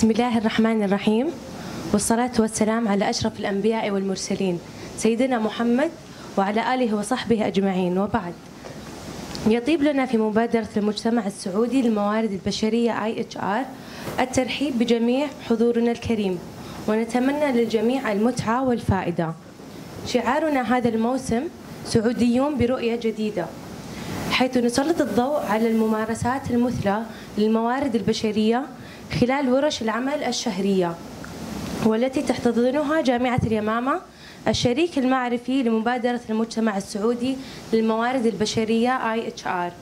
بسم الله الرحمن الرحيم، والصلاة والسلام على أشرف الأنبياء والمرسلين سيدنا محمد وعلى آله وصحبه أجمعين، وبعد. يطيب لنا في مبادرة المجتمع السعودي للموارد البشرية IHR الترحيب بجميع حضورنا الكريم، ونتمنى للجميع المتعة والفائدة. شعارنا هذا الموسم سعوديون برؤية جديدة، حيث نسلط الضوء على الممارسات المثلى للموارد البشرية خلال ورش العمل الشهرية، والتي تحتضنها جامعة اليمامة الشريك المعرفي لمبادرة المجتمع السعودي للموارد البشرية IHR.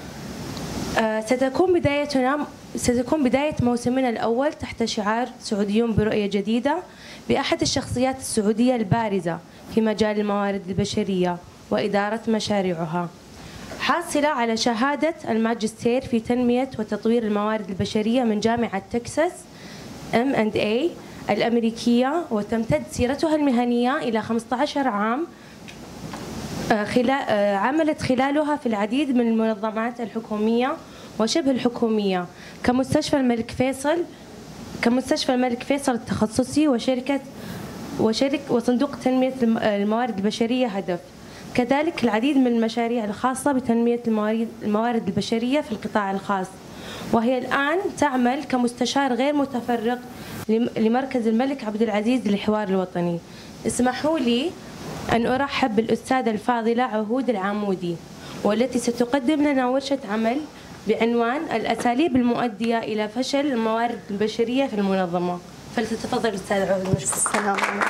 ستكون بداية موسمنا الأول تحت شعار سعوديون برؤية جديدة بأحد الشخصيات السعودية البارزة في مجال الموارد البشرية وإدارة مشاريعها، حاصلة على شهادة الماجستير في تنمية وتطوير الموارد البشرية من جامعة تكساس M&A الأمريكية، وتمتد سيرتها المهنية إلى 15 عام، عملت خلالها في العديد من المنظمات الحكومية وشبه الحكومية كمستشفى الملك فيصل التخصصي وصندوق تنمية الموارد البشرية هدف، كذلك العديد من المشاريع الخاصة بتنمية الموارد البشرية في القطاع الخاص. وهي الآن تعمل كمستشار غير متفرغ لمركز الملك عبد العزيز للحوار الوطني. اسمحوا لي أن أرحب بالأستاذة الفاضلة عهود العامودي، والتي ستقدم لنا ورشة عمل بعنوان الأساليب المؤدية إلى فشل الموارد البشرية في المنظمة. فلتتفضل أستاذة عهود. السلام عليكم.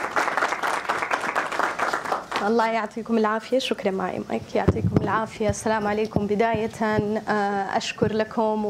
الله يعطيكم العافية. شكرا معي مايك. يعطيكم العافية. السلام عليكم. بداية أشكر لكم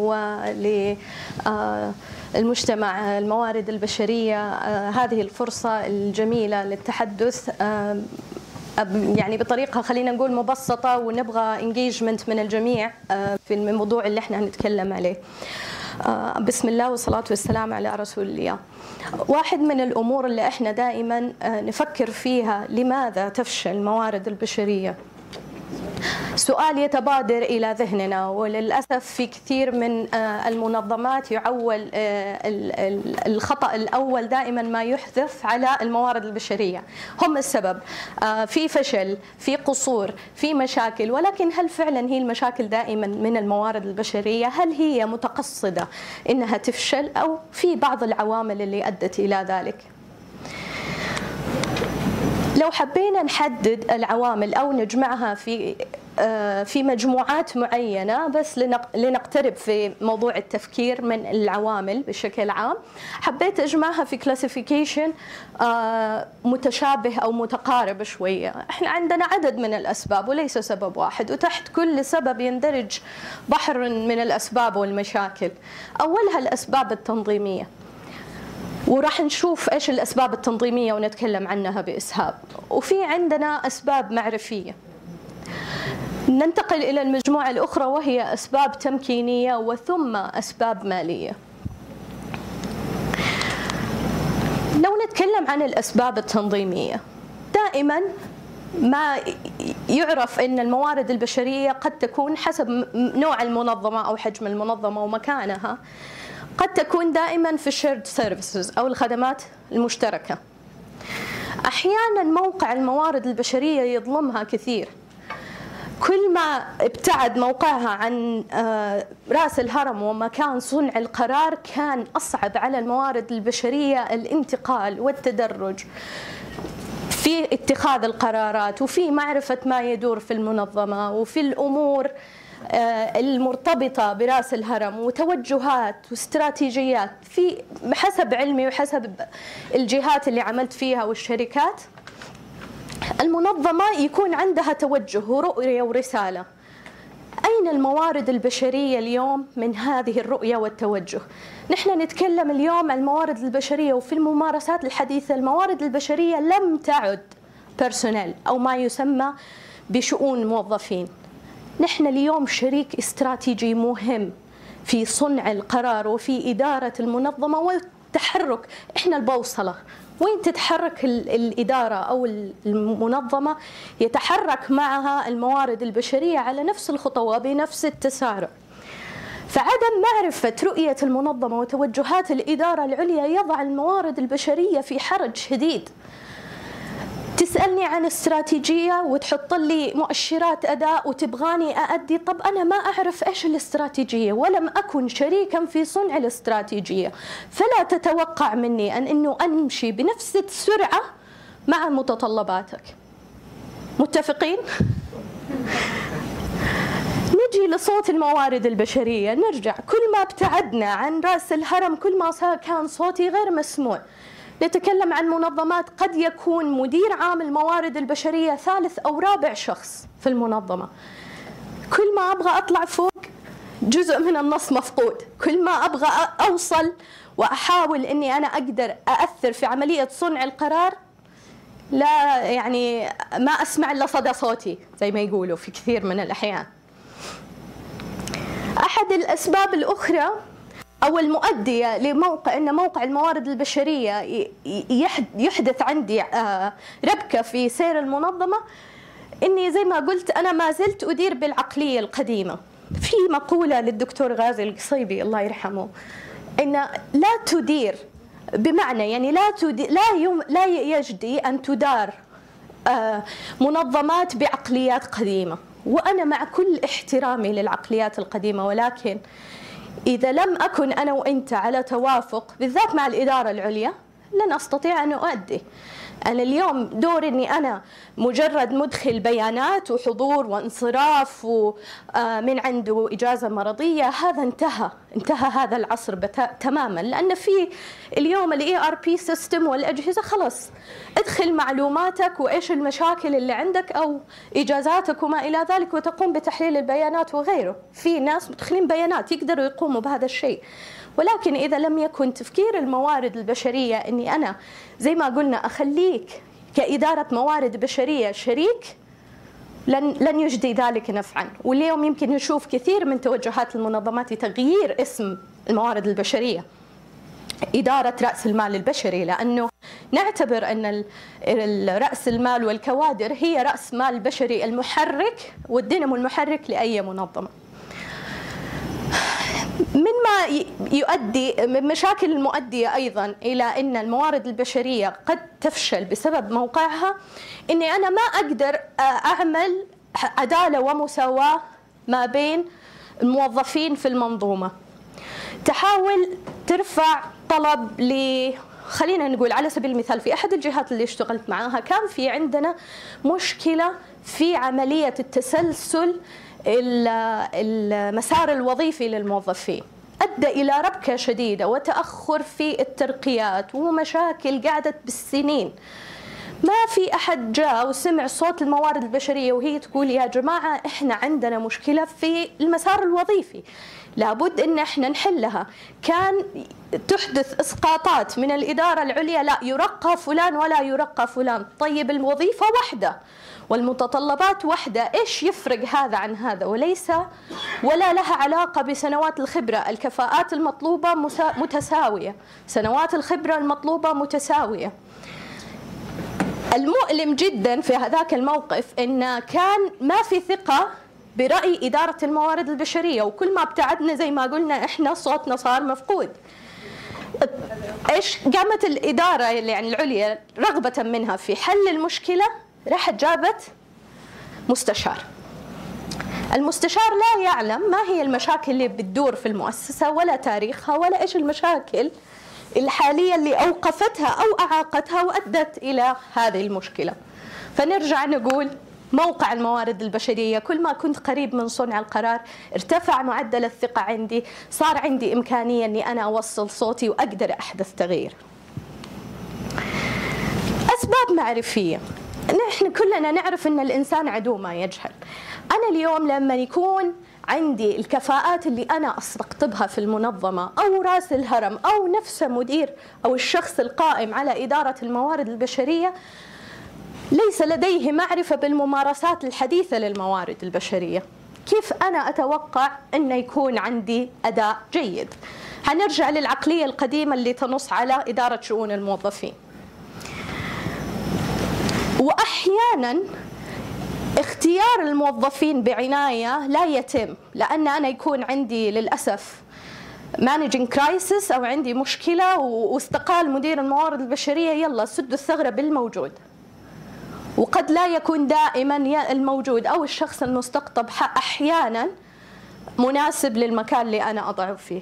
وللمجتمع الموارد البشرية هذه الفرصة الجميلة للتحدث يعني بطريقة خلينا نقول مبسطة، ونبغى انجيجمنت من الجميع في الموضوع اللي احنا هنتكلم عليه. بسم الله والصلاة والسلام على رسول الله. واحد من الأمور اللي احنا دائما نفكر فيها، لماذا تفشل الموارد البشرية؟ سؤال يتبادر إلى ذهننا، وللأسف في كثير من المنظمات يعول الخطأ الأول دائما ما يحذف على الموارد البشرية. هم السبب في فشل، في قصور، في مشاكل. ولكن هل فعلا هي المشاكل دائما من الموارد البشرية؟ هل هي متقصدة إنها تفشل، أو في بعض العوامل اللي أدت إلى ذلك؟ لو حبينا نحدد العوامل أو نجمعها في مجموعات معينة بس لنقترب في موضوع التفكير من العوامل بشكل عام، حبيت أجمعها في كلاسيفيكيشن متشابه أو متقارب شوية. احنا عندنا عدد من الأسباب وليس سبب واحد، وتحت كل سبب يندرج بحر من الأسباب والمشاكل. أولها الأسباب التنظيمية، وراح نشوف ايش الاسباب التنظيميه ونتكلم عنها باسهاب. وفي عندنا اسباب معرفيه. ننتقل الى المجموعه الاخرى وهي اسباب تمكينيه، وثم اسباب ماليه. لو نتكلم عن الاسباب التنظيميه، دائما ما يعرف ان الموارد البشريه قد تكون حسب نوع المنظمه او حجم المنظمه ومكانها، قد تكون دائما في الشيرد سيرفيسز أو الخدمات المشتركة. أحيانا موقع الموارد البشرية يظلمها كثير. كل ما ابتعد موقعها عن رأس الهرم ومكان صنع القرار، كان أصعب على الموارد البشرية الانتقال والتدرج في اتخاذ القرارات، وفي معرفة ما يدور في المنظمة، وفي الأمور المرتبطة برأس الهرم، وتوجهات واستراتيجيات. في حسب علمي وحسب الجهات اللي عملت فيها والشركات، المنظمة يكون عندها توجه ورؤية ورسالة. أين الموارد البشرية اليوم من هذه الرؤية والتوجه؟ نحن نتكلم اليوم عن الموارد البشرية، وفي الممارسات الحديثة الموارد البشرية لم تعد بيرسونيل أو ما يسمى بشؤون موظفين. نحن اليوم شريك استراتيجي مهم في صنع القرار وفي إدارة المنظمة والتحرك. إحنا البوصلة، وين تتحرك الإدارة أو المنظمة يتحرك معها الموارد البشرية على نفس الخطوة بنفس التسارع. فعدم معرفة رؤية المنظمة وتوجهات الإدارة العليا يضع الموارد البشرية في حرج شديد. تسألني عن استراتيجية وتحط لي مؤشرات أداء وتبغاني أأدي، طب أنا ما أعرف إيش الاستراتيجية ولم أكن شريكا في صنع الاستراتيجية، فلا تتوقع مني أنه أمشي بنفس السرعة مع متطلباتك. متفقين؟ نجي لصوت الموارد البشرية، نرجع كل ما ابتعدنا عن رأس الهرم كل ما كان صوتي غير مسموع. نتكلم عن منظمات قد يكون مدير عام الموارد البشرية ثالث أو رابع شخص في المنظمة. كل ما أبغى أطلع فوق جزء من النص مفقود، كل ما أبغى أوصل وأحاول أني أنا أقدر أأثر في عملية صنع القرار لا يعني ما أسمع إلا صدى صوتي زي ما يقولوا في كثير من الأحيان. أحد الأسباب الأخرى أو المؤدية لموقع أن موقع الموارد البشرية يحدث عندي ربكة في سير المنظمة إني زي ما قلت أنا ما زلت أدير بالعقلية القديمة. في مقولة للدكتور غازي القصيبي الله يرحمه إن لا تدير، بمعنى يعني لا يجدي أن تدار منظمات بعقليات قديمة، وأنا مع كل احترامي للعقليات القديمة، ولكن إذا لم أكن أنا وإنت على توافق بالذات مع الإدارة العليا لن أستطيع أن أؤدي. أنا اليوم دوري أني أنا مجرد مدخل بيانات وحضور وانصراف ومن عنده إجازة مرضية، هذا انتهى هذا العصر تماما، لأن في اليوم ال ERP سيستم والأجهزة خلاص ادخل معلوماتك وإيش المشاكل اللي عندك أو إجازاتك وما إلى ذلك وتقوم بتحليل البيانات وغيره. في ناس مدخلين بيانات يقدروا يقوموا بهذا الشيء، ولكن إذا لم يكن تفكير الموارد البشرية أني أنا زي ما قلنا أخليك كإدارة موارد بشرية شريك، لن يجدي ذلك نفعا. واليوم يمكن نشوف كثير من توجهات المنظمات تغيير اسم الموارد البشرية إدارة رأس المال البشري، لأنه نعتبر أن رأس المال والكوادر هي رأس مال بشري المحرك والدينامو المحرك لأي منظمة. مما يؤدي من مشاكل المؤدية أيضا إلى أن الموارد البشرية قد تفشل بسبب موقعها، أني أنا ما أقدر أعمل عدالة ومساواة ما بين الموظفين في المنظومة. تحاول ترفع طلب خلينا نقول على سبيل المثال في أحد الجهات اللي اشتغلت معاها كان في عندنا مشكلة في عملية التسلسل المسار الوظيفي للموظفين، أدى إلى ربكة شديدة وتأخر في الترقيات ومشاكل قعدت بالسنين. ما في أحد جاء وسمع صوت الموارد البشرية وهي تقول يا جماعة إحنا عندنا مشكلة في المسار الوظيفي لابد إن إحنا نحلها. كان تحدث إسقاطات من الإدارة العليا، لا يرقى فلان ولا يرقى فلان، طيب الوظيفة واحدة والمتطلبات واحدة، إيش يفرق هذا عن هذا؟ ولا لها علاقة بسنوات الخبرة. الكفاءات المطلوبة متساوية، سنوات الخبرة المطلوبة متساوية. المؤلم جدا في هذاك الموقف إن كان ما في ثقة برأي إدارة الموارد البشرية، وكل ما ابتعدنا زي ما قلنا إحنا صوتنا صار مفقود. إيش قامت الإدارة يعني العليا رغبة منها في حل المشكلة؟ راحت جابت مستشار. المستشار لا يعلم ما هي المشاكل اللي بتدور في المؤسسة ولا تاريخها ولا إيش المشاكل الحالية اللي أوقفتها أو أعاقتها وأدت إلى هذه المشكلة. فنرجع نقول موقع الموارد البشرية كل ما كنت قريب من صنع القرار ارتفع معدل الثقة عندي، صار عندي إمكانية أني أنا أوصل صوتي وأقدر أحدث تغيير. أسباب معرفية، نحن كلنا نعرف أن الإنسان عدو ما يجهل. أنا اليوم لما يكون عندي الكفاءات اللي أنا أستقطبها في المنظمة أو رأس الهرم أو نفس مدير أو الشخص القائم على إدارة الموارد البشرية ليس لديه معرفة بالممارسات الحديثة للموارد البشرية، كيف أنا أتوقع أن يكون عندي أداء جيد؟ هنرجع للعقلية القديمة اللي تنص على إدارة شؤون الموظفين. وأحيانا اختيار الموظفين بعناية لا يتم، لأن أنا يكون عندي للأسف مانجينج كرايسيس أو عندي مشكلة واستقال مدير الموارد البشرية، يلا سدوا الثغرة بالموجود. وقد لا يكون دائما الموجود أو الشخص المستقطب أحيانا مناسب للمكان اللي أنا أضعه فيه.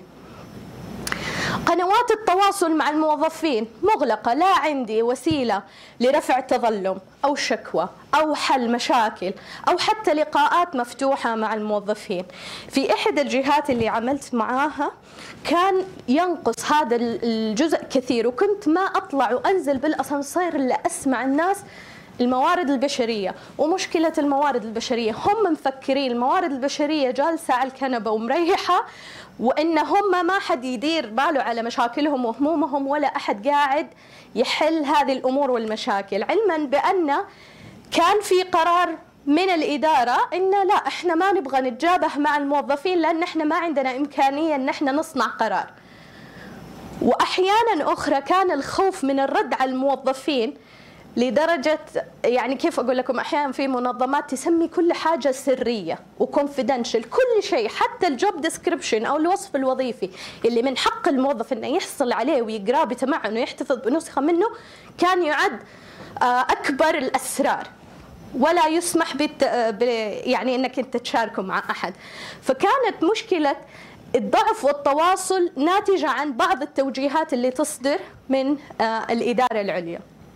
قنوات التواصل مع الموظفين مغلقة، لا عندي وسيلة لرفع تظلم أو شكوى أو حل مشاكل أو حتى لقاءات مفتوحة مع الموظفين. في إحدى الجهات اللي عملت معاها كان ينقص هذا الجزء كثير، وكنت ما أطلع وأنزل بالأسانسير إلا أسمع الناس الموارد البشرية. ومشكلة الموارد البشرية هم مفكرين الموارد البشرية جالسة على الكنبة ومريحة، وإن هم ما حد يدير باله على مشاكلهم وهمومهم، ولا أحد قاعد يحل هذه الأمور والمشاكل، علما بأن كان في قرار من الإدارة إن لا، إحنا ما نبغى نتجابه مع الموظفين لأن إحنا ما عندنا إمكانية إن إحنا نصنع قرار. وأحيانا أخرى كان الخوف من الرد على الموظفين لدرجة، يعني كيف أقول لكم، أحيانا في منظمات تسمي كل حاجة سرية وكونفيدنشال، كل شيء حتى الجوب ديسكريبشن أو الوصف الوظيفي اللي من حق الموظف إنه يحصل عليه ويقراه بتمعن ويحتفظ بنسخة منه، كان يعد أكبر الأسرار، ولا يسمح يعني إنك أنت تشاركه مع أحد. فكانت مشكلة الضعف والتواصل ناتجة عن بعض التوجيهات اللي تصدر من الإدارة العليا.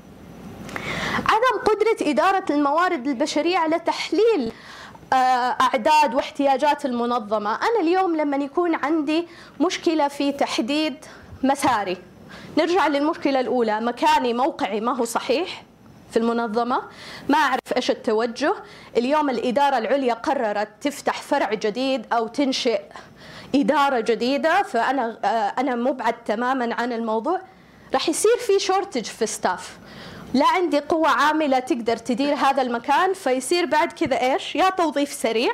عدم قدرة إدارة الموارد البشرية على تحليل أعداد واحتياجات المنظمة. أنا اليوم لما يكون عندي مشكلة في تحديد مساري، نرجع للمشكلة الأولى، مكاني موقعي ما هو صحيح في المنظمة، ما أعرف إيش التوجه. اليوم الإدارة العليا قررت تفتح فرع جديد أو تنشئ إدارة جديدة، فأنا مبعد تماما عن الموضوع. راح يصير في شورتج في ستاف، لا عندي قوة عاملة تقدر تدير هذا المكان، فيصير بعد كذا إيش؟ يا توظيف سريع،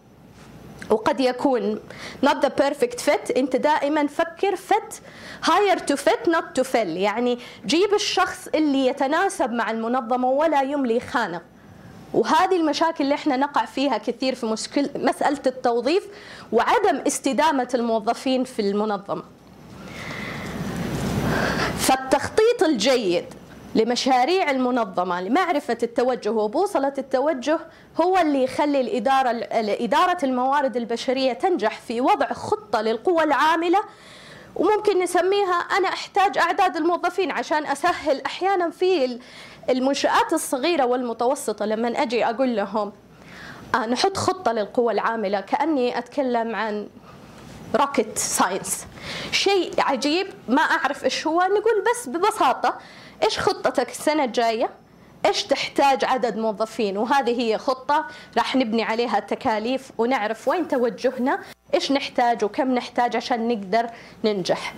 وقد يكون not the perfect fit. أنت دائما فكر fit hire to fit not to fill، يعني جيب الشخص اللي يتناسب مع المنظمة ولا يملي خانق. وهذه المشاكل اللي احنا نقع فيها كثير في مسألة التوظيف وعدم استدامة الموظفين في المنظمة. فالتخطيط الجيد لمشاريع المنظمة لمعرفة التوجه وبوصلة التوجه هو اللي يخلي إدارة الموارد البشرية تنجح في وضع خطة للقوى العاملة، وممكن نسميها أنا أحتاج أعداد الموظفين عشان أسهل. أحيانا في المنشآت الصغيرة والمتوسطة لما أجي أقول لهم نحط خطة للقوى العاملة، كأني أتكلم عن روكت ساينس، شيء عجيب ما أعرف إيش هو. نقول بس ببساطة إيش خطتك السنة الجاية، إيش تحتاج عدد موظفين، وهذه هي خطة راح نبني عليها التكاليف ونعرف وين توجهنا، إيش نحتاج وكم نحتاج عشان نقدر ننجح.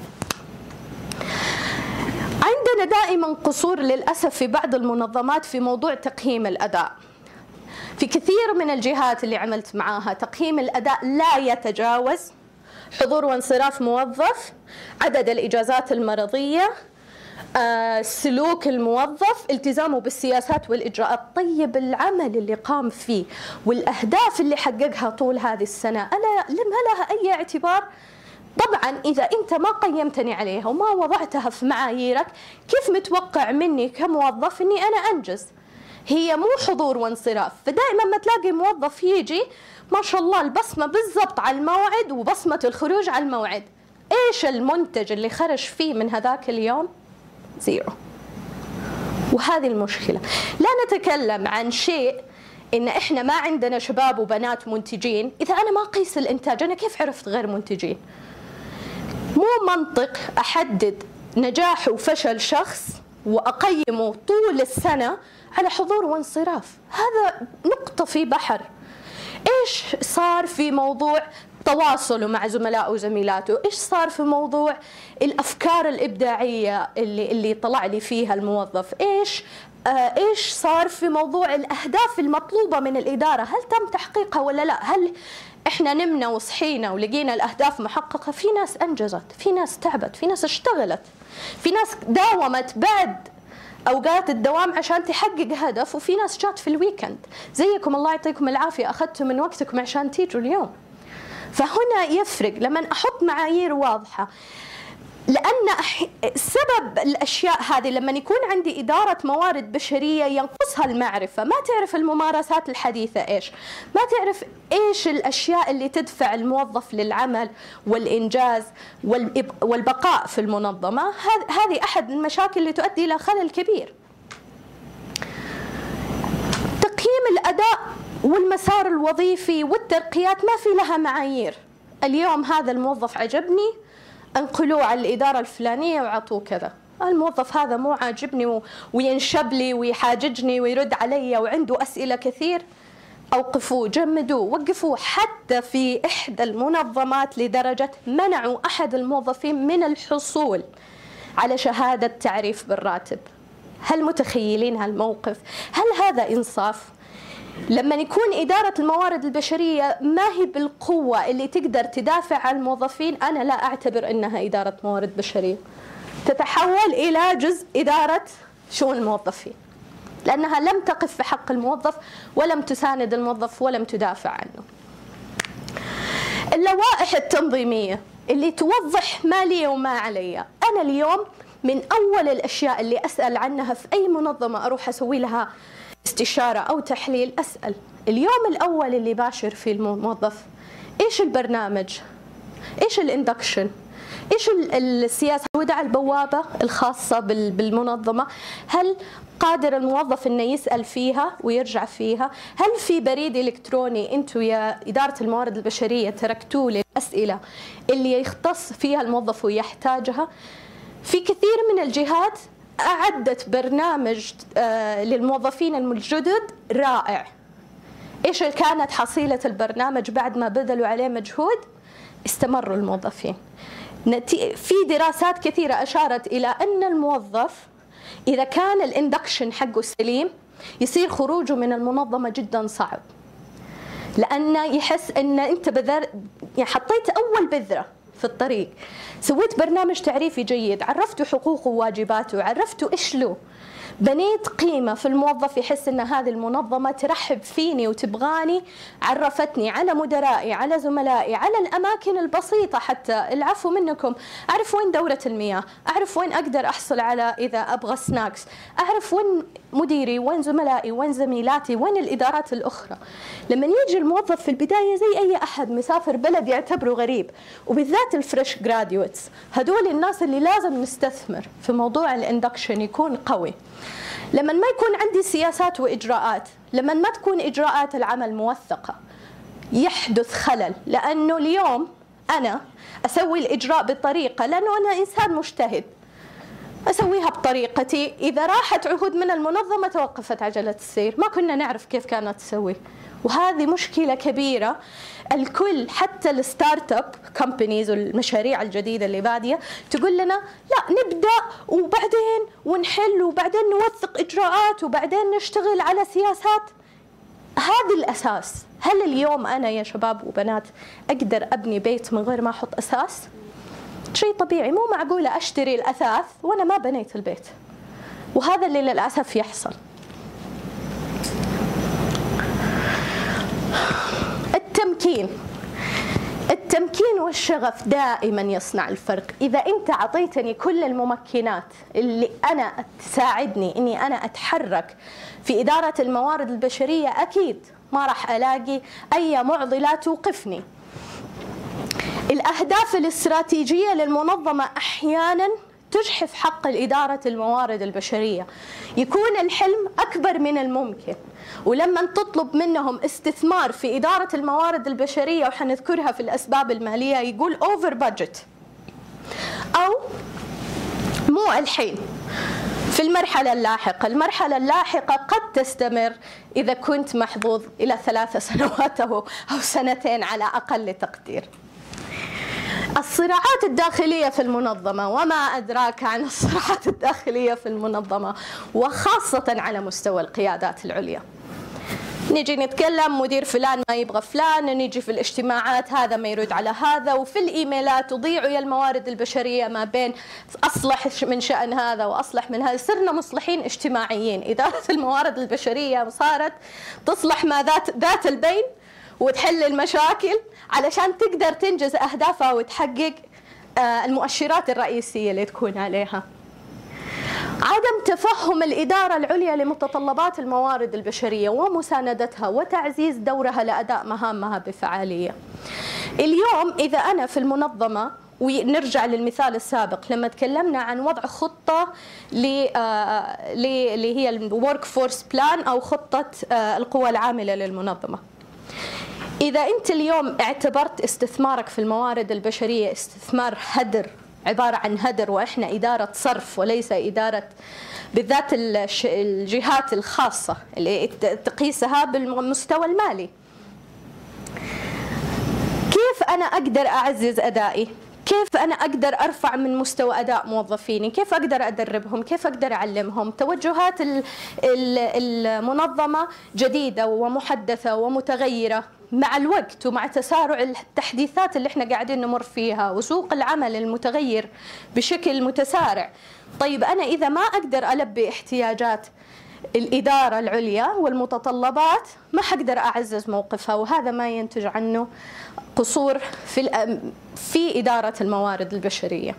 عندنا دائما قصور للأسف في بعض المنظمات في موضوع تقييم الأداء. في كثير من الجهات اللي عملت معاها تقييم الأداء لا يتجاوز حضور وانصراف موظف، عدد الإجازات المرضية، سلوك الموظف، التزامه بالسياسات والإجراءات. طيب العمل اللي قام فيه والأهداف اللي حققها طول هذه السنة أنا ما لها أي اعتبار؟ طبعا إذا أنت ما قيمتني عليها وما وضعتها في معاييرك، كيف متوقع مني كموظف أني أنا أنجز؟ هي مو حضور وانصراف. فدائما ما تلاقي موظف يجي ما شاء الله البصمة بالضبط على الموعد وبصمة الخروج على الموعد، إيش المنتج اللي خرج فيه من هذاك اليوم؟ زيرو. وهذه المشكلة. لا نتكلم عن شيء إن إحنا ما عندنا شباب وبنات منتجين. إذا أنا ما أقيس الإنتاج أنا كيف عرفت غير منتجين؟ مو منطق أحدد نجاح وفشل شخص وأقيمه طول السنة على حضور وانصراف. هذا نقطة في بحر. إيش صار في موضوع تواصله مع زملائه وزميلاته؟ إيش صار في موضوع الأفكار الإبداعية اللي طلع لي فيها الموظف؟ إيش صار في موضوع الأهداف المطلوبة من الإدارة؟ هل تم تحقيقها ولا لا؟ هل إحنا نمنا وصحينا ولقينا الأهداف محققة؟ في ناس أنجزت، في ناس تعبت، في ناس اشتغلت، في ناس داومت بعد أوقات الدوام عشان تحقق هدف، وفي ناس جات في الويكند زيكم الله يعطيكم العافية، أخذتوا من وقتكم عشان تيجوا اليوم. فهنا يفرق لما أحط معايير واضحة، لأن سبب الأشياء هذه لما يكون عندي إدارة موارد بشرية ينقصها المعرفة، ما تعرف الممارسات الحديثة إيش، ما تعرف إيش الأشياء اللي تدفع الموظف للعمل والإنجاز والبقاء في المنظمة، هذه أحد المشاكل اللي تؤدي إلى خلل كبير. تقييم الأداء والمسار الوظيفي والترقيات ما في لها معايير. اليوم هذا الموظف عجبني انقلوه على الإدارة الفلانية وعطوه كذا، الموظف هذا مو عاجبني وينشب لي ويحاججني ويرد علي وعنده أسئلة كثير، أوقفوه، جمدوه، وقفوه. حتى في إحدى المنظمات لدرجة منعوا أحد الموظفين من الحصول على شهادة تعريف بالراتب. هل متخيلين هالموقف؟ هل هذا إنصاف؟ لما يكون إدارة الموارد البشرية ما هي بالقوة اللي تقدر تدافع عن الموظفين، أنا لا أعتبر أنها إدارة موارد بشرية، تتحول إلى جزء إدارة شؤون الموظفين، لأنها لم تقف في حق الموظف ولم تساند الموظف ولم تدافع عنه. اللوائح التنظيمية اللي توضح ما لي وما علي، أنا اليوم من أول الأشياء اللي أسأل عنها في أي منظمة أروح أسوي لها استشارة أو تحليل، أسأل اليوم الأول اللي باشر فيه الموظف إيش البرنامج، إيش الاندكشن، إيش السياسة الوداع البوابة الخاصة بالمنظمة، هل قادر الموظف إنه يسأل فيها ويرجع فيها، هل في بريد إلكتروني أنتوا يا إدارة الموارد البشرية تركتوه للأسئلة اللي يختص فيها الموظف ويحتاجها. في كثير من الجهات أعدت برنامج للموظفين الجدد رائع. إيش كانت حصيلة البرنامج بعد ما بذلوا عليه مجهود؟ استمروا الموظفين. في دراسات كثيرة أشارت إلى أن الموظف إذا كان الاندكشن حقه سليم يصير خروجه من المنظمة جدا صعب، لأنه يحس أن أنت يعني حطيت أول بذرة في الطريق، سويت برنامج تعريفي جيد، عرفته حقوقه وواجباته، عرفته إيش له، بنيت قيمة في الموظف، يحس أن هذه المنظمة ترحب فيني وتبغاني، عرفتني على مدرائي، على زملائي، على الأماكن البسيطة، حتى العفو منكم، أعرف وين دورة المياه، أعرف وين أقدر أحصل على إذا أبغى سناكس، أعرف وين مديري، وين زملائي، وين زميلاتي، وين الإدارات الأخرى. لما يجي الموظف في البداية زي أي أحد مسافر بلد يعتبره غريب، وبالذات الفريش جراديويتس، هدول الناس اللي لازم نستثمر في موضوع الاندكشن يكون قوي. لما ما يكون عندي سياسات وإجراءات، لما ما تكون إجراءات العمل موثقة، يحدث خلل، لأنه اليوم أنا أسوي الإجراء بطريقة، لأنه أنا إنسان مجتهد، أسويها بطريقتي، إذا راحت عهود من المنظمة توقفت عجلة السير، ما كنا نعرف كيف كانت تسوي. وهذه مشكلة كبيرة. الكل حتى الستارت اب كومبانيز والمشاريع الجديدة اللي بادية تقول لنا لا نبدأ وبعدين ونحل وبعدين نوثق إجراءات وبعدين نشتغل على سياسات. هذا الأساس. هل اليوم أنا يا شباب وبنات أقدر أبني بيت من غير ما أحط أساس؟ شيء طبيعي، مو معقولة أشتري الأثاث وأنا ما بنيت البيت، وهذا اللي للأسف يحصل. التمكين والشغف دائما يصنع الفرق. إذا أنت أعطيتني كل الممكنات اللي أنا تساعدني أني أنا أتحرك في إدارة الموارد البشرية، أكيد ما راح ألاقي أي معضلات توقفني. الأهداف الاستراتيجية للمنظمة أحيانا تجحف حق إدارة الموارد البشرية، يكون الحلم أكبر من الممكن، ولما تطلب منهم استثمار في إدارة الموارد البشرية وحنذكرها في الأسباب المالية يقول أوفر بادجت، أو مو الحين، في المرحلة المرحلة اللاحقة قد تستمر إذا كنت محظوظ إلى 3 سنوات أو 2 على أقل تقدير. الصراعات الداخلية في المنظمة، وما أدراك عن الصراعات الداخلية في المنظمة، وخاصة على مستوى القيادات العليا. نيجي نتكلم مدير فلان ما يبغى فلان، نيجي في الاجتماعات هذا ما يرد على هذا، وفي الإيميلات تضيعوا يا الموارد البشرية ما بين أصلح من شأن هذا وأصلح من هذا. صرنا مصلحين اجتماعيين. إدارة الموارد البشرية صارت تصلح ما ذات البين وتحل المشاكل علشان تقدر تنجز أهدافها وتحقق المؤشرات الرئيسية اللي تكون عليها. عدم تفهم الإدارة العليا لمتطلبات الموارد البشرية ومساندتها وتعزيز دورها لأداء مهامها بفعالية. اليوم إذا أنا في المنظمة، ونرجع للمثال السابق لما تكلمنا عن وضع خطة اللي هي الورك فورس بلان أو خطة القوى العاملة للمنظمة. إذا أنت اليوم اعتبرت استثمارك في الموارد البشرية استثمار هدر، عبارة عن هدر، وإحنا إدارة صرف وليس إدارة بالذات الجهات الخاصة اللي تقيسها بالمستوى المالي، كيف أنا أقدر أعزز أدائي؟ كيف أنا أقدر أرفع من مستوى أداء موظفيني؟ كيف أقدر أدربهم؟ كيف أقدر أعلمهم؟ توجهات المنظمة جديدة ومحدثة ومتغيرة مع الوقت ومع تسارع التحديثات اللي احنا قاعدين نمر فيها وسوق العمل المتغير بشكل متسارع. طيب أنا إذا ما أقدر ألبي احتياجات الإدارة العليا والمتطلبات ما حقدر أعزز موقفها، وهذا ما ينتج عنه قصور في إدارة الموارد البشرية.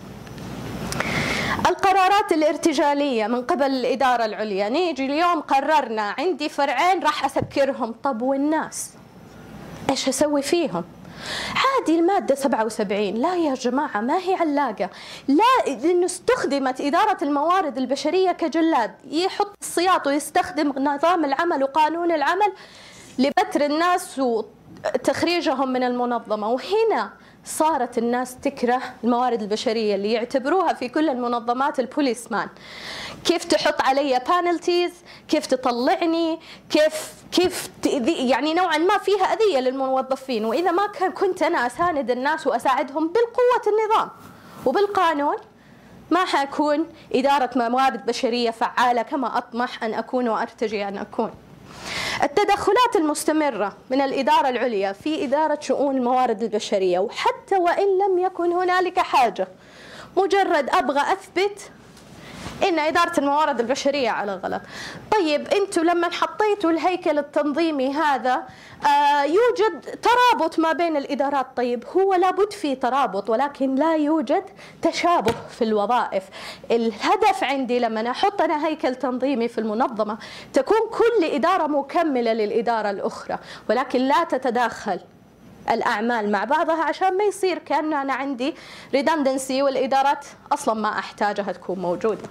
القرارات الارتجالية من قبل الإدارة العليا، نيجي اليوم قررنا عندي فرعين راح أسكرهم، طب والناس إيش أسوي فيهم؟ عادي المادة 77. لا يا جماعة ما هي علاقة، لا، لأنه استخدمت إدارة الموارد البشرية كجلاد يحط السياط ويستخدم نظام العمل وقانون العمل لبتر الناس وتخريجهم من المنظمة. وهنا صارت الناس تكره الموارد البشرية اللي يعتبروها في كل المنظمات البوليسمان. كيف تحط علي بانلتيز، كيف تطلعني، كيف يعني نوعا ما فيها أذية للموظفين. وإذا ما كنت أنا أساند الناس وأساعدهم بالقوة النظام وبالقانون ما حكون إدارة موارد بشرية فعالة كما أطمح أن أكون وأرتجي أن أكون. التدخلات المستمرة من الإدارة العليا في إدارة شؤون الموارد البشرية، وحتى وإن لم يكن هنالك حاجة، مجرد أبغى أثبت إن إدارة الموارد البشرية على غلط. طيب أنتوا لما حطيتوا الهيكل التنظيمي هذا يوجد ترابط ما بين الإدارات. طيب هو لابد فيه ترابط ولكن لا يوجد تشابه في الوظائف. الهدف عندي لما أحط أنا هيكل تنظيمي في المنظمة تكون كل إدارة مكملة للإدارة الأخرى، ولكن لا تتداخل الأعمال مع بعضها عشان ما يصير كأن أنا عندي redundancy والإدارات أصلا ما أحتاجها تكون موجودة.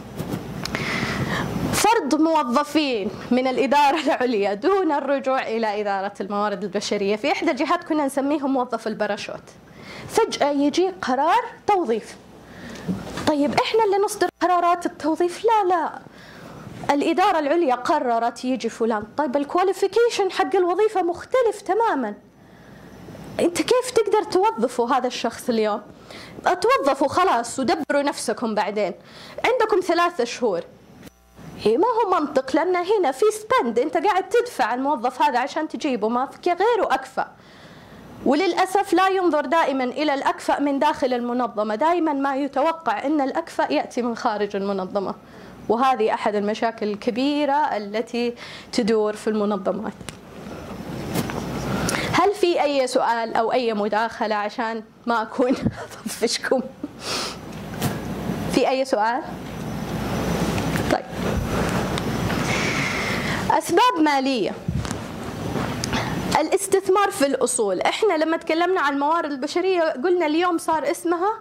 فرض موظفين من الإدارة العليا دون الرجوع إلى إدارة الموارد البشرية. في إحدى الجهات كنا نسميهم موظف الباراشوت، فجأة يجي قرار توظيف. طيب إحنا اللي نصدر قرارات التوظيف؟ لا، الإدارة العليا قررت يجي فلان. طيب الكواليفيكيشن حق الوظيفة مختلف تماما. أنت كيف تقدر توظفوا هذا الشخص اليوم؟ توظفوا خلاص ودبروا نفسكم بعدين. عندكم 3 شهور. ما هو منطق، لأن هنا في سبند، أنت قاعد تدفع الموظف هذا عشان تجيبه، ما في غيره أكفأ. وللأسف لا ينظر دائما إلى الأكفأ من داخل المنظمة، دائما ما يتوقع أن الأكفأ يأتي من خارج المنظمة، وهذه أحد المشاكل الكبيرة التي تدور في المنظمات. هل في أي سؤال أو أي مداخلة عشان ما أكون أطفشكم؟ في أي سؤال؟ طيب، أسباب مالية. الاستثمار في الأصول. إحنا لما تكلمنا عن الموارد البشرية قلنا اليوم صار اسمها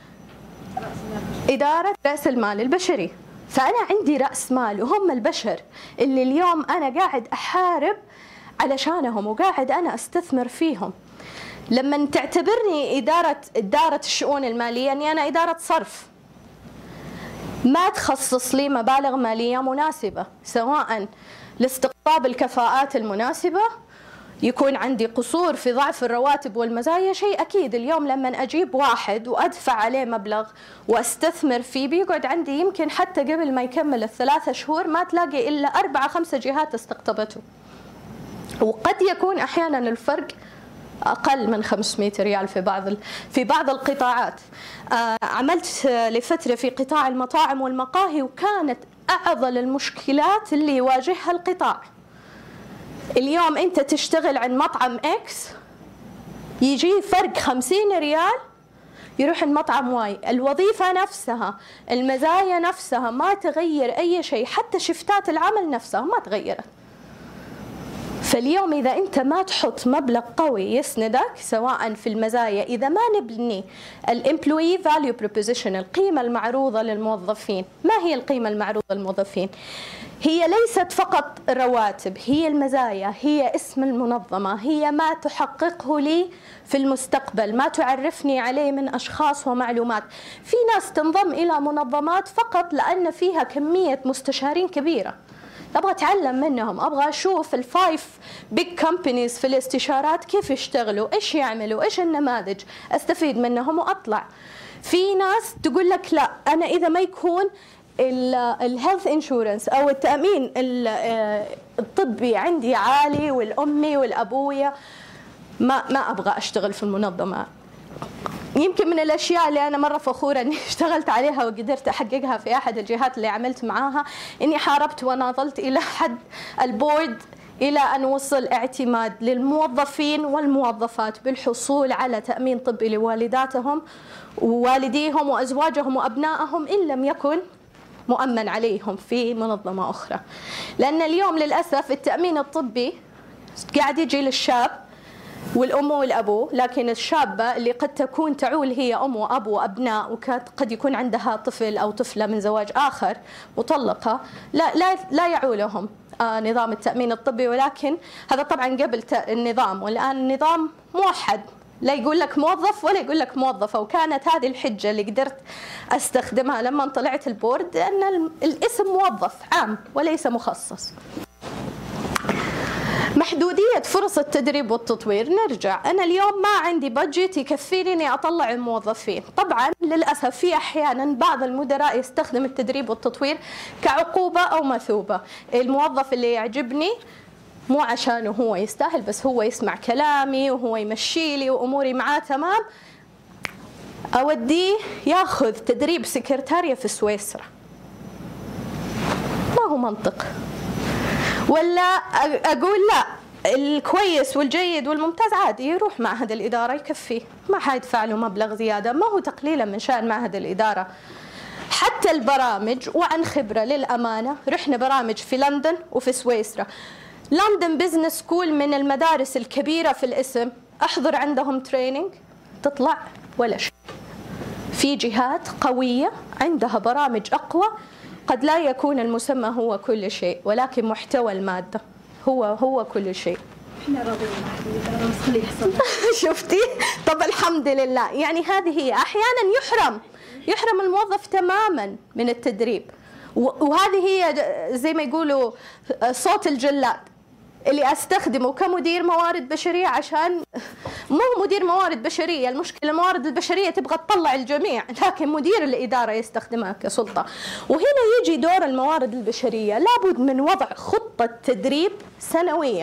إدارة رأس المال البشري. فأنا عندي رأس مال وهم البشر اللي اليوم أنا قاعد أحارب علشانهم وقاعد أنا أستثمر فيهم. لما تعتبرني إدارة الشؤون المالية أني أنا إدارة صرف، ما تخصص لي مبالغ مالية مناسبة، سواء لاستقطاب الكفاءات المناسبة، يكون عندي قصور في ضعف الرواتب والمزايا، شيء أكيد. اليوم لما أجيب واحد وأدفع عليه مبلغ وأستثمر فيه بيقعد عندي يمكن حتى قبل ما يكمل ال3 شهور ما تلاقي إلا 4-5 جهات استقطبته. وقد يكون أحيانا الفرق أقل من 500 ريال في بعض القطاعات. عملت لفترة في قطاع المطاعم والمقاهي، وكانت أعظم المشكلات اللي يواجهها القطاع. اليوم أنت تشتغل عند مطعم إكس، يجي فرق 50 ريال، يروح المطعم واي. الوظيفة نفسها، المزايا نفسها ما تغير أي شيء، حتى شفتات العمل نفسها ما تغيرت. فاليوم إذا أنت ما تحط مبلغ قوي يسندك سواء في المزايا، إذا ما نبني الامبلوي فاليو بروبوزيشن، القيمة المعروضة للموظفين. ما هي القيمة المعروضة للموظفين؟ هي ليست فقط رواتب، هي المزايا، هي اسم المنظمة، هي ما تحققه لي في المستقبل، ما تعرفني عليه من أشخاص ومعلومات. في ناس تنضم إلى منظمات فقط لأن فيها كمية مستشارين كبيرة، أبغى أتعلم منهم، أبغى أشوف الفايف بيج كومبانيز في الاستشارات كيف يشتغلوا، إيش يعملوا، إيش النماذج، أستفيد منهم وأطلع. في ناس تقول لك لا، أنا إذا ما يكون الهيلث انشورنس أو التأمين الطبي عندي عالي والأمي والأبوية، ما أبغى أشتغل في المنظمة. يمكن من الأشياء اللي أنا مرة فخورة أني اشتغلت عليها وقدرت أحققها في أحد الجهات اللي عملت معاها، أني حاربت وناضلت إلى حد البورد إلى أن وصل اعتماد للموظفين والموظفات بالحصول على تأمين طبي لوالداتهم ووالديهم وأزواجهم وأبنائهم إن لم يكن مؤمن عليهم في منظمة أخرى. لأن اليوم للأسف التأمين الطبي قاعد يجي للشاب والأم والأبو، لكن الشابة اللي قد تكون تعول هي أم وأب وأبناء، وقد يكون عندها طفل أو طفلة من زواج آخر مطلقة، لا يعولهم نظام التأمين الطبي. ولكن هذا طبعا قبل النظام، والآن النظام موحد، لا يقول لك موظف ولا يقول لك موظفة. وكانت هذه الحجة اللي قدرت أستخدمها لما طلعت البورد، أن الاسم موظف عام وليس مخصص. محدودية فرص التدريب والتطوير. نرجع، أنا اليوم ما عندي بادجت يكفيني إني أطلع الموظفين. طبعا للأسف في أحيانا بعض المدراء يستخدم التدريب والتطوير كعقوبة أو مثوبة. الموظف اللي يعجبني مو عشانه هو يستاهل، بس هو يسمع كلامي وهو يمشي لي وأموري معاه تمام، أوديه ياخذ تدريب سكرتارية في سويسرا. ما هو منطق. ولا أقول لا، الكويس والجيد والممتاز عادي يروح معهد الإدارة يكفيه، ما حيدفع له مبلغ زيادة. ما هو تقليلا من شأن معهد الإدارة. حتى البرامج، وعن خبرة للأمانة، رحنا برامج في لندن وفي سويسرا. لندن بزنس سكول من المدارس الكبيرة في الاسم، أحضر عندهم تريننج تطلع ولا شيء. في جهات قوية عندها برامج أقوى، قد لا يكون المسمى هو كل شيء، ولكن محتوى المادة هو كل شيء. احنا راضيين بس خليه يحصل. شفتي؟ طب الحمد لله. يعني هذه هي. أحيانا يحرم الموظف تماما من التدريب، وهذه هي زي ما يقولوا صوت الجلاد اللي استخدمه كمدير موارد بشريه. عشان مو مدير موارد بشريه، المشكله الموارد البشريه تبغى تطلع الجميع، لكن مدير الاداره يستخدمها كسلطه. وهنا يجي دور الموارد البشريه، لابد من وضع خطه تدريب سنويه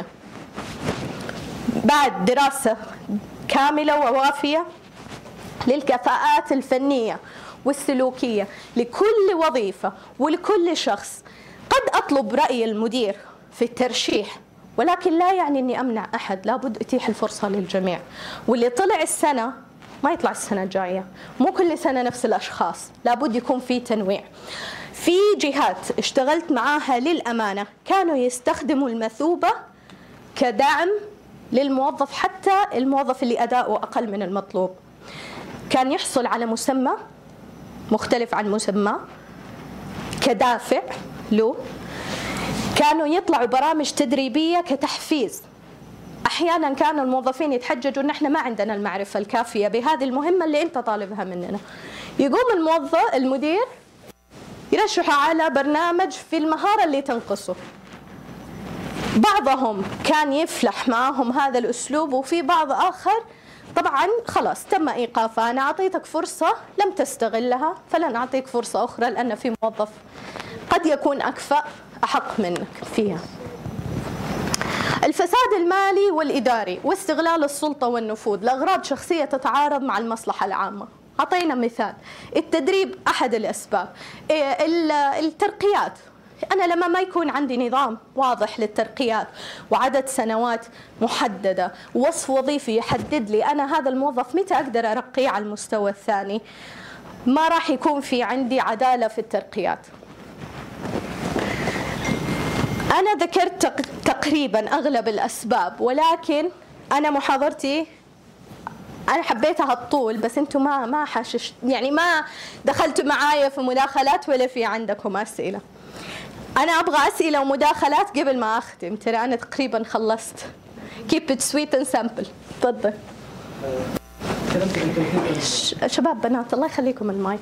بعد دراسه كامله ووافيه للكفاءات الفنيه والسلوكيه لكل وظيفه ولكل شخص. قد اطلب راي المدير في الترشيح، ولكن لا يعني أني أمنع أحد، لابد أتيح الفرصة للجميع. واللي طلع السنة ما يطلع السنة الجاية، مو كل سنة نفس الأشخاص، لابد يكون في تنويع. في جهات اشتغلت معاها للأمانة كانوا يستخدموا المثوبة كدعم للموظف، حتى الموظف اللي أداؤه أقل من المطلوب كان يحصل على مسمى مختلف عن مسمى كدافع له. كانوا يطلعوا برامج تدريبية كتحفيز. أحيانا كانوا الموظفين يتحججوا أن احنا ما عندنا المعرفة الكافية بهذه المهمة اللي أنت طالبها مننا. يقوم المدير يرشحه على برنامج في المهارة اللي تنقصه. بعضهم كان يفلح معهم هذا الأسلوب، وفي بعض آخر طبعا خلاص تم إيقافه. أنا أعطيتك فرصة لم تستغلها، فلن أعطيك فرصة أخرى، لأن في موظف قد يكون أكفأ أحق منك فيها. الفساد المالي والإداري واستغلال السلطة والنفوذ لأغراض شخصية تتعارض مع المصلحة العامة. أعطينا مثال، التدريب أحد الأسباب، الترقيات. أنا لما ما يكون عندي نظام واضح للترقيات وعدد سنوات محددة ووصف وظيفي يحدد لي أنا هذا الموظف متى أقدر أرقيه على المستوى الثاني، ما راح يكون في عندي عدالة في الترقيات. أنا ذكرت تقريبا أغلب الأسباب، ولكن أنا محاضرتي أنا حبيتها الطول، بس أنتم ما حاشش يعني ما دخلتوا معايا في مداخلات ولا في عندكم أسئلة. أنا أبغى أسئلة ومداخلات قبل ما أختم، ترى أنا تقريبا خلصت. keep it sweet and simple. تفضل. شباب بنات الله يخليكم المايك.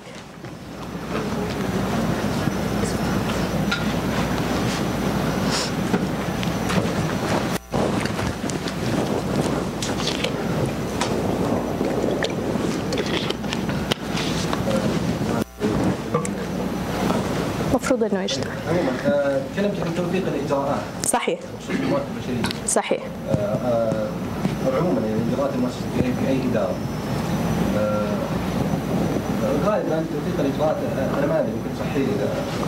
المفروض انه يشتغل. تكلمت عن توثيق الاجراءات. صحيح. بخصوص الموارد البشريه. صحيح. عموما يعني الاجراءات المؤسسه في اي اداره. غالبا توثيق الاجراءات انا ما ادري يمكن صحيح اذا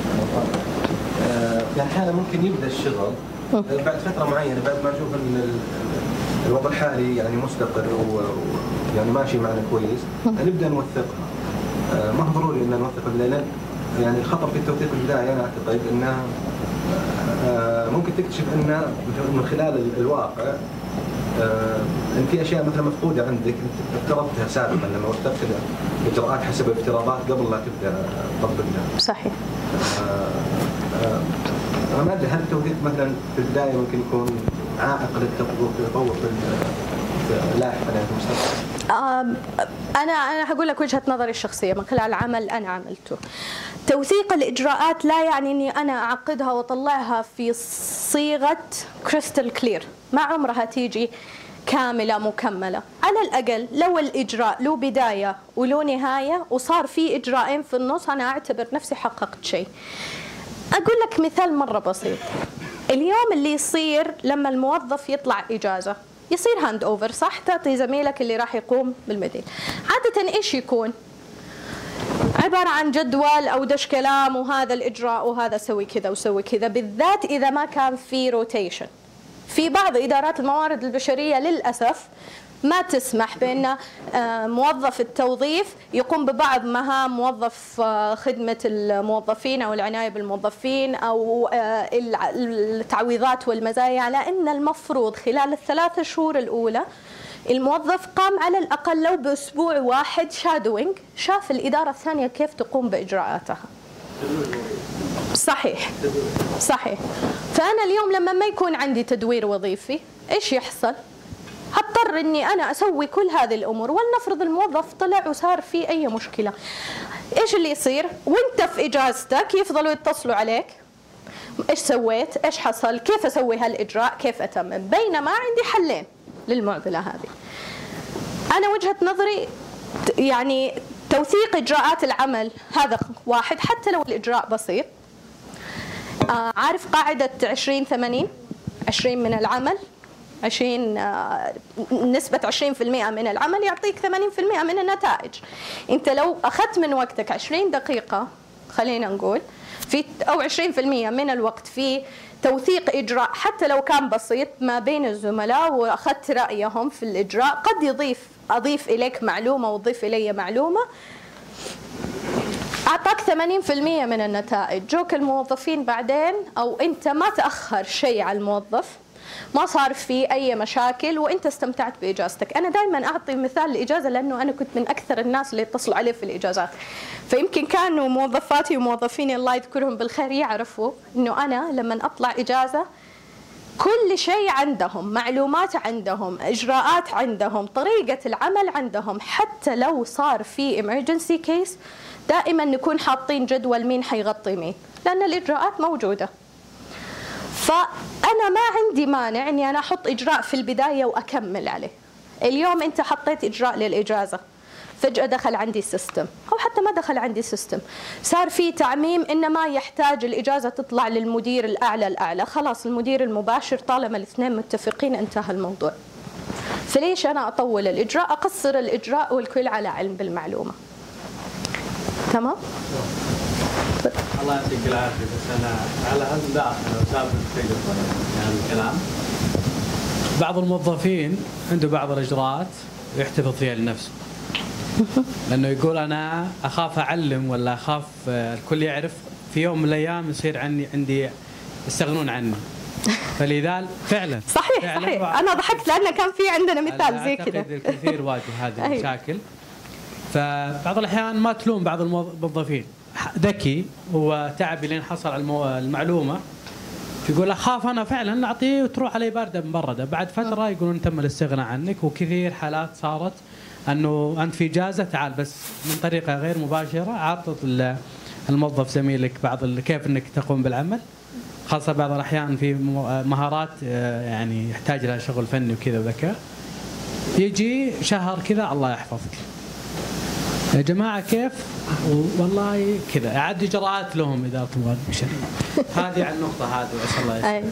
في احيانا ممكن يبدا الشغل بعد فتره معينه، بعد ما نشوف الوضع الحالي يعني مستقر ويعني ماشي معنا كويس، نبدا نوثقها. ما هو ضروري ان نوثق الليل، يعني الخطر في التوثيق البدائي انا اعتقد انه ممكن تكتشف انه من خلال الواقع ان في اشياء مثلا مفقوده عندك انت افترضتها سابقا لما وثقت الاجراءات حسب الافتراضات قبل لا تبدا تطبقها. صحيح. انا ما ادري هل التوثيق مثلا في البدايه ممكن يكون عائق للتطور لاحقا في المستقبل؟ أنا هقول لك وجهة نظري الشخصية من خلال عمل أنا عملته. توثيق الإجراءات لا يعني إني أنا أعقدها وأطلعها في صيغة كريستال كلير، ما عمرها تيجي كاملة مكملة. على الأقل لو الإجراء له بداية وله نهاية وصار في إجراءين في النص، أنا أعتبر نفسي حققت شيء. أقول لك مثال مرة بسيط. اليوم اللي يصير لما الموظف يطلع إجازة يصير هاند اوفر، صح؟ تعطي زميلك اللي راح يقوم بالمدير. عادة ايش يكون؟ عبارة عن جدول او دش كلام وهذا الاجراء وهذا سوي كذا وسوي كذا، بالذات اذا ما كان في روتيشن. في بعض ادارات الموارد البشرية للاسف ما تسمح بأن موظف التوظيف يقوم ببعض مهام موظف خدمة الموظفين أو العناية بالموظفين أو التعويضات والمزايا، لأن المفروض خلال ال3 شهور الأولى الموظف قام على الأقل لو بأسبوع واحد شادوينج، شاف الإدارة الثانية كيف تقوم بإجراءاتها. صحيح. صحيح. فأنا اليوم لما ما يكون عندي تدوير وظيفي إيش يحصل؟ هضطر اني انا اسوي كل هذه الامور، ولنفرض الموظف طلع وصار في اي مشكله. ايش اللي يصير؟ وانت في اجازتك يفضلوا يتصلوا عليك، ايش سويت؟ ايش حصل؟ كيف اسوي هالاجراء؟ كيف اتمم؟ بينما عندي حلين للمعضله هذه. انا وجهه نظري يعني توثيق اجراءات العمل هذا واحد، حتى لو الاجراء بسيط. عارف قاعده 20-80؟ 20 من العمل، 20 نسبة 20% من العمل يعطيك 80% من النتائج. أنت لو أخذت من وقتك 20 دقيقة خلينا نقول في أو 20% من الوقت في توثيق إجراء حتى لو كان بسيط ما بين الزملاء وأخذت رأيهم في الإجراء، قد أضيف إليك معلومة وأضيف إلي معلومة، أعطاك 80% من النتائج. جوك الموظفين بعدين أو أنت ما تأخر شيء على الموظف، ما صار في أي مشاكل وأنت استمتعت بإجازتك. أنا دائما أعطي مثال الإجازة لأنه أنا كنت من أكثر الناس اللي يتصلوا علي في الإجازات، فيمكن كانوا موظفاتي وموظفيني الله يذكرهم بالخير يعرفوا أنه أنا لما أطلع إجازة كل شيء عندهم، معلومات عندهم، إجراءات عندهم، طريقة العمل عندهم، حتى لو صار في emergency case دائما نكون حاطين جدول مين حيغطي مين، لأن الإجراءات موجودة. فأنا ما عندي مانع أني أنا أحط إجراء في البداية وأكمل عليه. اليوم أنت حطيت إجراء للإجازة، فجأة دخل عندي سيستم، أو حتى ما دخل عندي سيستم، صار في تعميم إن ما يحتاج الإجازة تطلع للمدير الأعلى، خلاص المدير المباشر طالما الاثنين متفقين انتهى الموضوع. فليش أنا أطول الإجراء؟ أقصر الإجراء والكل على علم بالمعلومة. تمام؟ الله يعطيك العافية. بس أنا على هالداخل وسابق يعني الكلام، بعض الموظفين عنده بعض الإجراءات يحتفظ فيها لنفسه، لأنه يقول أنا أخاف أعلم ولا أخاف الكل يعرف، في يوم من الأيام يصير عندي يستغنون عني. فلذلك فعلا صحيح أنا ضحكت لأن كان في عندنا مثال زي كذا. الكثير واجه هذه المشاكل. فبعض الأحيان ما تلوم بعض الموظفين، ذكي وتعب لين حصل على المعلومة، يقول أخاف أنا فعلا أعطيه وتروح علي باردة مبردة، بعد فترة يقولون تم الاستغناء عنك. وكثير حالات صارت أنه أنت في إجازة تعال، بس من طريقة غير مباشرة عطت الموظف زميلك بعض كيف أنك تقوم بالعمل، خاصة بعض الأحيان في مهارات يعني يحتاج لها شغل فني وكذا وذكاء، يجي شهر كذا الله يحفظك يا جماعة كيف والله كذا، أعد إجراءات لهم إدارة الموارد البشرية. هذه عن النقطة هذه وأسأل الله يسلمك.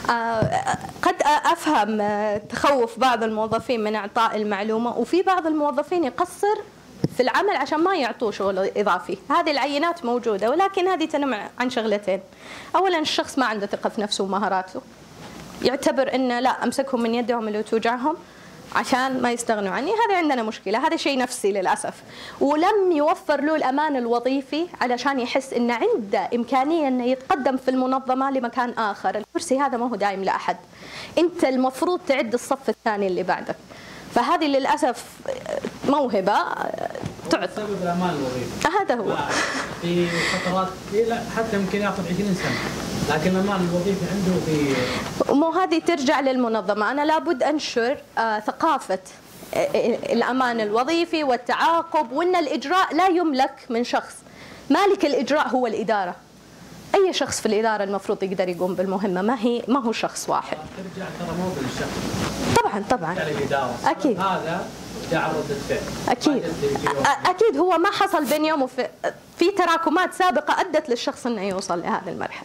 قد أفهم تخوف بعض الموظفين من إعطاء المعلومة، وفي بعض الموظفين يقصر في العمل عشان ما يعطوه شغل إضافي. هذه العينات موجودة، ولكن هذه تنم عن شغلتين. أولا الشخص ما عنده ثقة في نفسه ومهاراته، يعتبر إنه لا أمسكهم من يدهم اللي توجعهم عشان ما يستغنوا عني. هذا عندنا مشكلة، هذا شيء نفسي للأسف، ولم يوفر له الأمان الوظيفي علشان يحس إن عنده إمكانية إنه يتقدم في المنظمة لمكان آخر. الكرسي هذا ما هو دايم لأحد، أنت المفروض تعد الصف الثاني اللي بعدك. فهذه للأسف موهبة تعطى. سبب الأمان الوظيفي هذا هو. في فترات حتى يمكن ياخذ 20 سنة، لكن الأمان الوظيفي عنده في مو هذه ترجع للمنظمة. أنا لابد أنشر ثقافة الأمان الوظيفي والتعاقب، وأن الإجراء لا يملك من شخص، مالك الإجراء هو الإدارة. أي شخص في الإدارة المفروض يقدر يقوم بالمهمة، ما هو شخص واحد. ترجع ترى مو بالشخص. طبعا أكيد هذا جاء ردة فعل. أكيد هو ما حصل بين يوم في تراكمات سابقة أدت للشخص أنه يوصل لهذه المرحلة.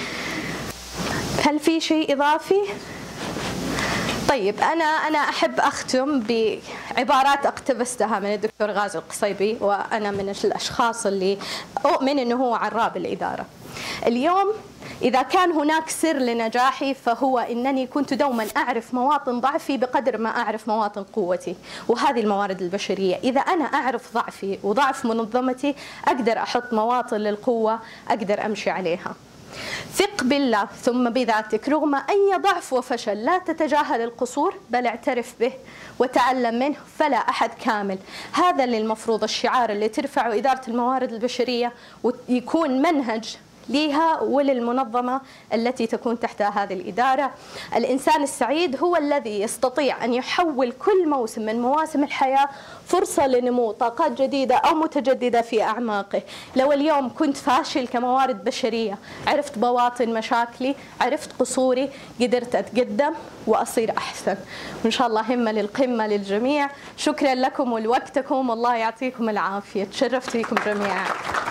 هل في شيء إضافي؟ طيب أنا أحب أختم بعبارات اقتبستها من الدكتور غازي القصيبي، وأنا من الأشخاص اللي أؤمن أنه هو عراب الإدارة. اليوم إذا كان هناك سر لنجاحي فهو أنني كنت دوما أعرف مواطن ضعفي بقدر ما أعرف مواطن قوتي، وهذه الموارد البشرية. إذا أنا أعرف ضعفي وضعف منظمتي أقدر أحط مواطن للقوة أقدر أمشي عليها. ثق بالله ثم بذاتك، رغم أي ضعف وفشل لا تتجاهل القصور بل اعترف به وتعلم منه، فلا أحد كامل. هذا اللي المفروض الشعار اللي ترفعه إدارة الموارد البشرية، ويكون منهج لها وللمنظمة التي تكون تحتها هذه الإدارة. الإنسان السعيد هو الذي يستطيع أن يحول كل موسم من مواسم الحياة فرصة لنمو طاقات جديدة أو متجددة في أعماقه. لو اليوم كنت فاشل كموارد بشرية، عرفت بواطن مشاكلي، عرفت قصوري، قدرت أتقدم وأصير أحسن. وإن شاء الله همة للقمة للجميع. شكرا لكم ولوقتكم، والله يعطيكم العافية. تشرفت بكم جميعا.